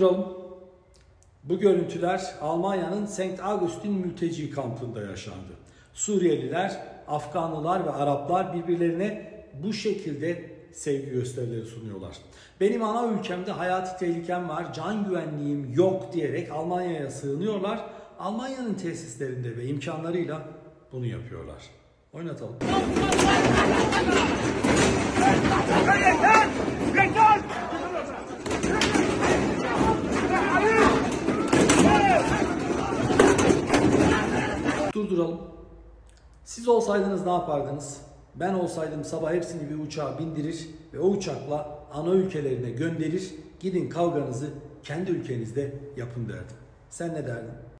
Durduralım. Bu görüntüler Almanya'nın St. Augustin mülteci kampında yaşandı. Suriyeliler, Afganlılar ve Araplar birbirlerine bu şekilde sevgi gösterileri sunuyorlar. Benim ana ülkemde hayati tehlikem var, can güvenliğim yok diyerek Almanya'ya sığınıyorlar. Almanya'nın tesislerinde ve imkanlarıyla bunu yapıyorlar. Oynatalım. Durduralım. Siz olsaydınız ne yapardınız? Ben olsaydım sabah hepsini bir uçağa bindirir ve o uçakla ana ülkelerine gönderir. Gidin kavganızı kendi ülkenizde yapın derdim. Sen ne derdin?